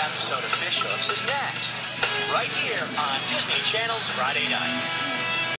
episode of Fish Hooks is next, right here on Disney Channel's Friday night.